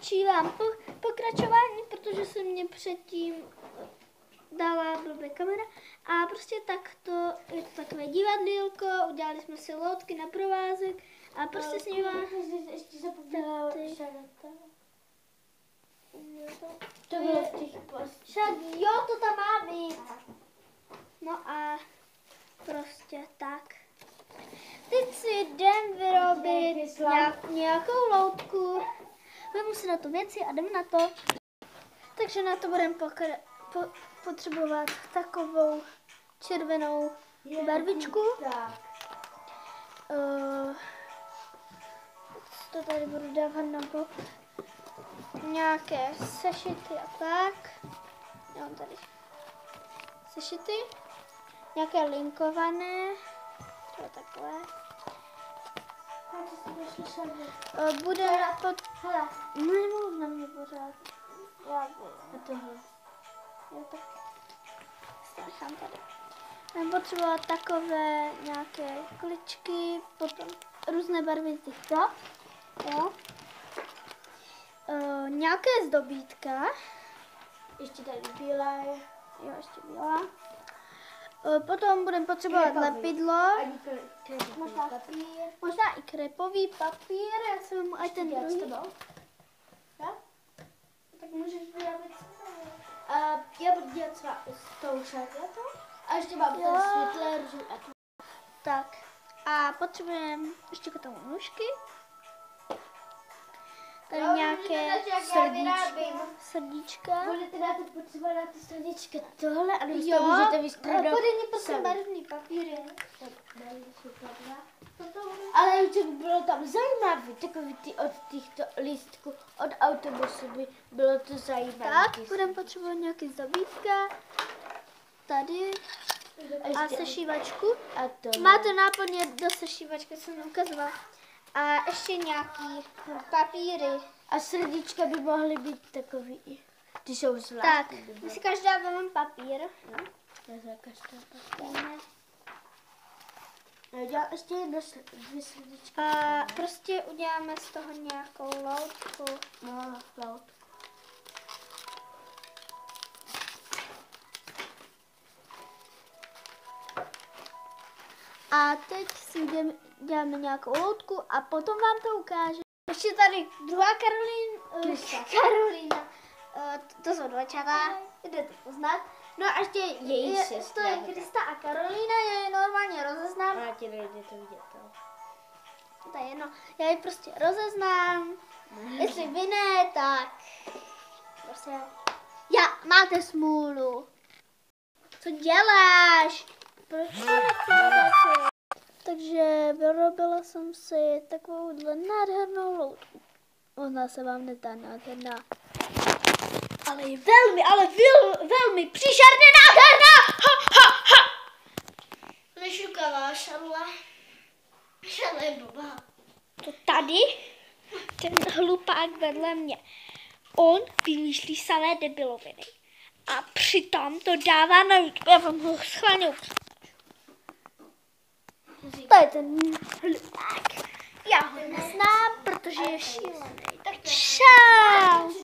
natočí vám pokračování, protože se mě předtím dala blbě kamera. A prostě takto, je to takové divadýlko, udělali jsme si loutky na provázek a prostě s nimi ještě zapomněla to bylo v těch však jo, to tam má být. No a prostě tak. Teď si jdem vyrobit nějakou loutku. Vemu si na to věci a jdem na to. Takže na to budeme potřebovat takovou červenou barvičku. To tady budu dávat na bok. Nějaké sešity a tak. Já mám tady sešity. Nějaké linkované. Třeba takové. Bude pod... Hele, nemluv na mě pořád. Já budu. Tohle. Já tak se nechám tady. Budeme potřebovat takové nějaké kličky, potom různé barvy těchto. Jo. Nějaké zdobítka. Ještě tady bílá je. Jo, ještě bílá. Potom budeme potřebovat lepidlo. Možná i krepový papír. Já jsem mu aj ten druhý. Tak můžeš vyrábět já budu dělat třeba s tou šarlatou. A ještě mám ten světlé růžový a tu. Tak. A potřebujeme ještě k tomu nůžky. Tady nějaké srdíčka. Budete dáte potřeba na ty srdíčka tohle a když to můžete vystřídat. Podej prosím barevný papíry. Ale už by bylo tam zajímavé, takový ty od těchto lístků, od autobusu by bylo to zajímavé. Tak, budeme potřebovat nějaký zdobítka. Tady. A sešívačku. Máte náplně do sešívačky, jsem ukazovala. A ještě nějaký papíry. A srdíčka by mohly být takový. Ty jsou zvláštní. Tak, my si každá vezmeme papír. No, já za každá papír. Já ještě jedno dvě srdíčka. A prostě uděláme z toho nějakou loutku. No, loutku. A teď si děláme nějakou loutku a potom vám to ukážu. Ještě tady druhá Karolína. To jsou dvojčata, jdete poznat. No a ještě její sestra. To je Krista a Karolína, já je normálně rozeznám. Já ti nejde to vidět. To je jedno, já je prostě rozeznám. Jestli vy ne, tak prostě máte smůlu. Co děláš? Proč to nechceš? Takže vyrobila jsem si takovouhle nádhernou loutku. Možná se vám nezdá nádherná. Ale je velmi příšerně nádherná! Nešukavá šarla. Šarla je blbá. To tady, ten hlupák vedle mě, on vymýšlí samé debiloviny. A přitom to dává na YouTube. Já vám ho schválně ukážu. To je ten hlupák. Já ho neznám, protože je šílený. Tak čau!